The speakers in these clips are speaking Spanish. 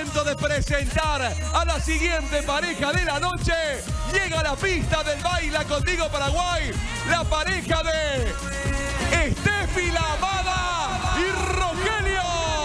momento de presentar a la siguiente pareja de la noche. Llega a la pista del Baila Contigo Paraguay, la pareja de Steffi Lamada y Rogelio.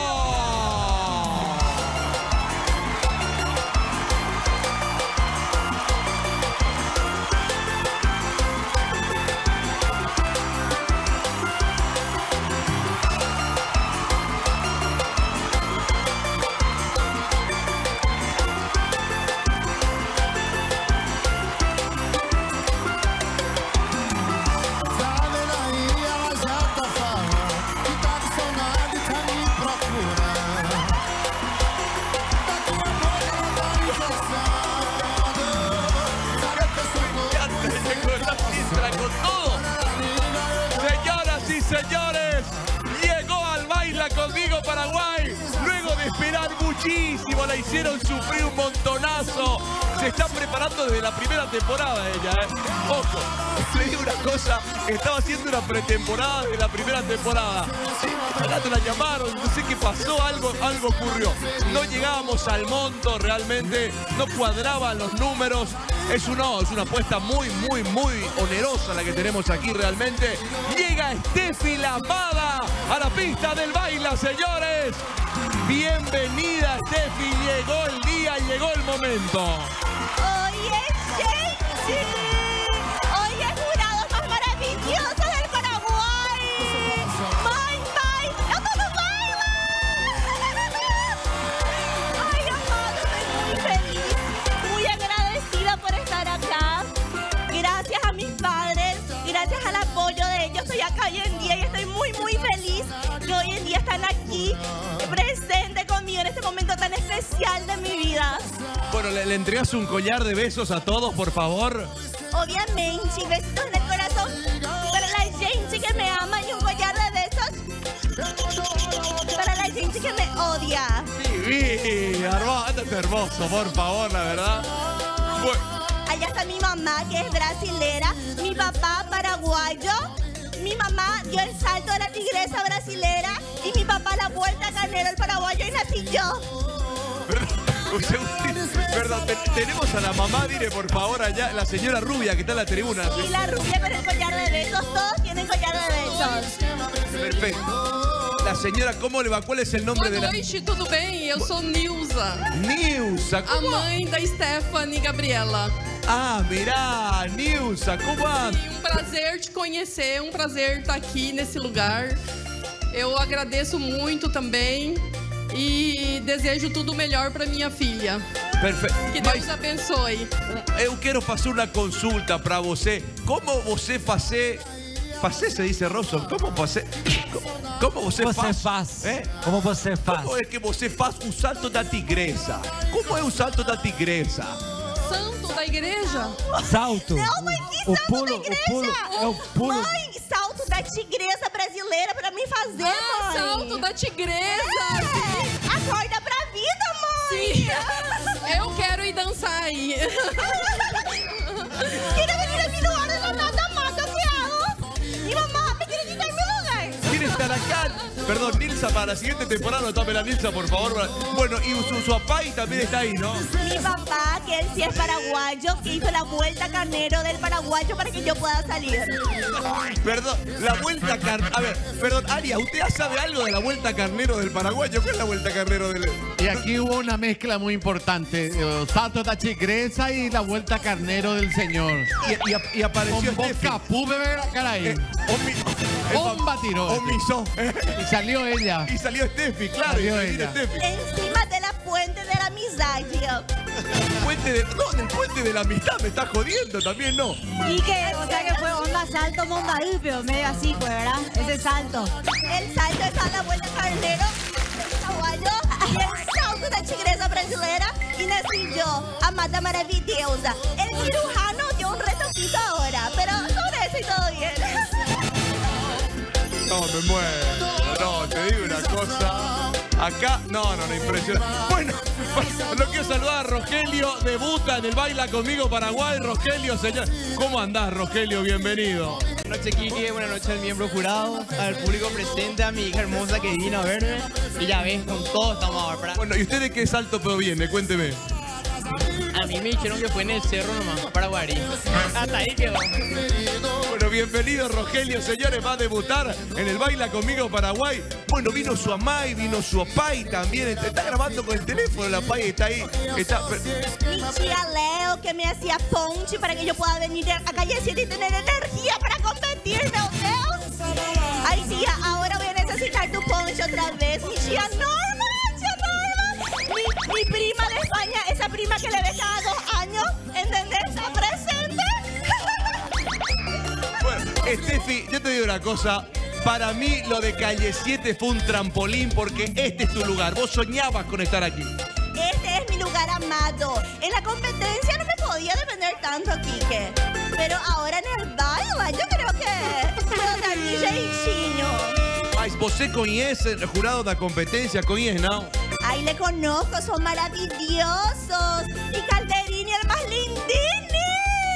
Señores, llegó al Baila Conmigo Paraguay. Luego de esperar muchísimo, la hicieron sufrir un montonazo. Se está preparando desde la primera temporada ella, ¿eh? Ojo, le digo una cosa, estaba haciendo una pretemporada de la primera temporada. Sí, la llamaron, no sé qué pasó, algo ocurrió. No llegábamos al monto realmente, no cuadraban los números. Es una apuesta muy onerosa la que tenemos aquí realmente. Llega Steffi Lamada a la pista del Baila, señores. Bienvenida, Steffi. Llegó el día, llegó el momento. Oye, gente. Oye, jurado más maravilloso del Paraguay. ¡Yo todo baila! Ay, amado, estoy muy feliz, muy agradecida por estar acá. Gracias a mis padres, gracias al apoyo de ellos, estoy acá hoy en día y estoy muy feliz que hoy en día están aquí presentes conmigo en este momento tan especial de mi vida. Bueno, ¿le entregas un collar de besos a todos, por favor? Obviamente, besitos en el corazón para la gente que me ama y un collar de besos para la gente que me odia. Sí, hermoso, por favor, la verdad. Bueno. Allá está mi mamá, que es brasilera, mi papá paraguayo. Mi mamá dio el salto de la tigresa brasilera y mi papá la vuelta a carnero el paraguayo y nací yo. Perdón, tenemos a la mamá, dile por favor allá, la señora rubia que está en la tribuna. Y la rubia con el collar de besos, todos tienen collar de besos. Perfecto. La señora, ¿cómo le va? ¿Cuál es el nombre de la...? Boa noite, tudo bem? Eu sou Nilza. Nilza, A ¿cómo? mãe da Stephanie Gabriela. Ah, mirá, Nilza, ¿cómo va? E um prazer te conhecer, um prazer estar aqui nesse lugar. Eu agradeço muito também e desejo tudo melhor para minha filha. Perfeito. Que Deus abençoe. Eu quero fazer uma consulta para você. Como você fazer... Fazer, se dice, Rosso? Como você... Como você faz? Como você faz? Como é que você faz o salto da tigresa? Como é o salto da tigresa? Santo da igreja? Salto. Não, mãe, que O salto pulo, da o igreja? pulo, é o pulo. Mãe, salto da tigresa brasileira pra mim fazer, mãe. Salto da tigresa! Acorda pra vida, mãe. Sim. Eu quero ir dançar aí. Quiere venir a mi lugar de la nada más, ¿yo qué hago? Mi mamá me quiere quitar mi lugar. ¿Quiere estar acá? Perdón, Nilza, para la siguiente temporada, tome la Nilza, por favor. Bueno, y su papá también está ahí, ¿no? Mi papá, que él sí es paraguayo, que hizo la vuelta carnero del paraguayo para que yo pueda salir. Perdón, la vuelta carnero... A ver, perdón, Aria, ¿usted ya sabe algo de la vuelta carnero del paraguayo? ¿Qué es la vuelta carnero del...? Y aquí hubo una mezcla muy importante. Salto da tigresa y la vuelta carnero del señor. Y apareció Con Steffi. boca púbere, caray. Bomba tiró. Omisó. Y salió ella. Y salió Steffi, claro. Salió y ella. Steffi. Encima de la puente de la amistad, No, del puente de la amistad, me está jodiendo también, ¿no? Y que, o sea que fue onda salto, bomba ahí, pero medio así fue, ¿verdad? Ese salto. El salto está a la vuelta carnero del paraguayo y el salto da tigresa brasileira y nací yo, amada maravillosa. El cirujano dio un retoquito ahora, pero sobre eso y todo bien. No, me muero. No, te digo una cosa. Acá, no, impresionante. Bueno, Lo quiero saludar a Rogelio, debuta en el Baila Conmigo Paraguay. Rogelio, señor. ¿Cómo andás, Rogelio? Bienvenido. Buenas noches, Kiki. Buenas noches al miembro jurado, al público presente, a mi hija hermosa que vino a verme. Y ya ves, con todo estamos ahora. Bueno, ¿y usted de qué salto pero viene? Cuénteme. A mí me dijeron que fue en el cerro nomás, Paraguarí. Hasta ahí quedó. Bueno, bienvenido Rogelio, señores, va a debutar en el Baila Conmigo Paraguay. Bueno, vino su amai, vino su opai también. Está grabando con el teléfono, la pai está ahí. Mi tía Leo, que me hacía ponche para que yo pueda venir a Calle 7 y tener energía para competir, meu Deus. Ay, tía, ahora voy a necesitar tu ponche otra vez. Mi tía Norma. Mi prima de España, esa prima que le ve cada 2 años, ¿entendés? Está presente. Bueno, Steffi, yo te digo una cosa. Para mí lo de Calle 7 fue un trampolín porque este es tu lugar. Vos soñabas con estar aquí. Este es mi lugar amado. En la competencia no me podía defender tanto, Quique. Pero ahora en el baile, yo creo que puedo dar mi jeitinho. Mas você conhece el jurado da competencia? ¿Conhece, no? Ay, le conozco, son maravillosos. Y Calderini, el más lindini.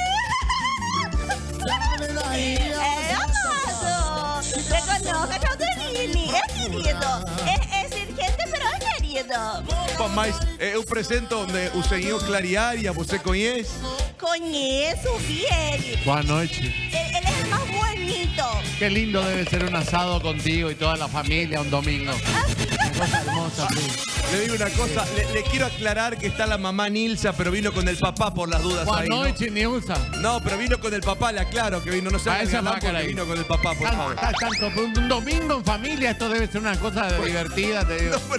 Amado. Le conozco a Calderini. Es querido. Es cirquente, pero es querido. Mas eu presento onde o senhor Clariaria, você conhece? Conheço, vi ele. Buenas noches. Él es el más bonito. Qué lindo debe ser un asado contigo y toda la familia un domingo. Cosa hermosa, sí. Le digo una cosa, le quiero aclarar que está la mamá Nilsa, pero vino con el papá por las dudas Buenas ahí, ¿no? noches, Nilsa. No, pero vino con el papá, le aclaro que vino, no se Esa galán vaca porque ahí. vino con el papá, por favor. Tanto, un domingo en familia, esto debe ser una cosa divertida, te digo.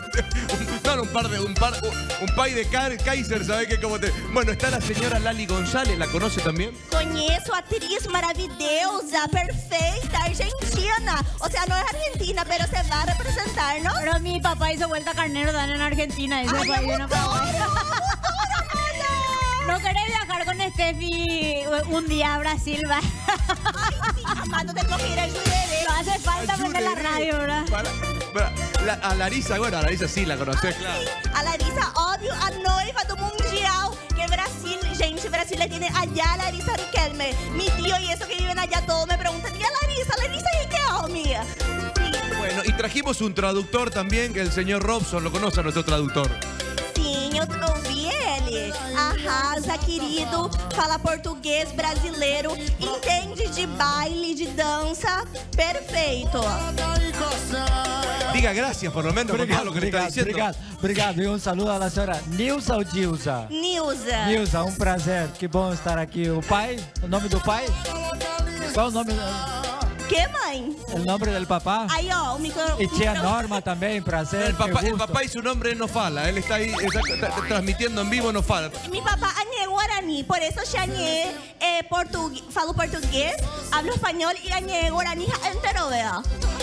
Un pai de Kaiser, ¿sabes qué? Como te... Bueno, está la señora Lali González, ¿la conoce también? Conheço a atriz maravillosa, perfecta, argentina. O sea, no es argentina, pero se va a representar, ¿no? Pero mi papá hizo vuelta carnero dan en Argentina. Y Ay, me gustó. No querés viajar con Steffi un día a Brasil, va. Ay, sí, amado, tengo que ir a Jurerê. No hace falta prender la radio, ¿verdad? A Larisa, bueno, a Larisa sí la conocés, claro. A Larissa, óbvio, a noiva do Mundial, que Brasil, gente, Brasil le tiene allá a Larissa Riquelme. Mi tío y eso que viven allá todos me preguntan, ¿y a Larissa Riquelme? Sí. Bueno, y trajimos un traductor también, que el señor Robson, lo conoce a nuestro traductor. Sim, eu ouvi ele. Arrasa, querido, fala português brasileiro, entende de baile, de dança, perfeito. Diga gracias, por lo menos, por todo lo que le está diciendo. Obrigado. E um saludo à senhora Nilsa ou Dilsa? Nilza. Nilsa, um prazer. Que bom estar aqui. O pai? O nome do pai? Qual o nome? Que, mãe? O nome do papá? Aí, ó, o micro... E tia Norma também, prazer. El papá, que el gusto. papá y su nombre no fala, él está ahí está transmitiendo en vivo, no fala. Mi papá añe guaraní, por eso yo añé falo portugués, hablo español y añé guaraní entero, vea.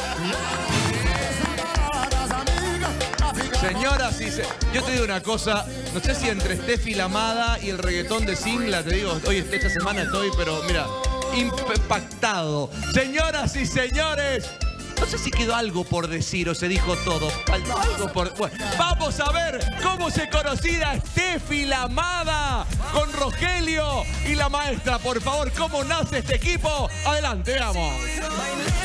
Señoras y yo te digo una cosa, no sé si entre Steffi la Amada y el reggaetón de Singla, te digo, hoy esta semana estoy, pero mira, impactado. Señoras y señores, no sé si quedó algo por decir o se dijo todo. Faltó algo por... Bueno, vamos a ver cómo se conocía Steffi la Amada con Rogelio y la maestra. Por favor, ¿cómo nace este equipo? Adelante, veamos.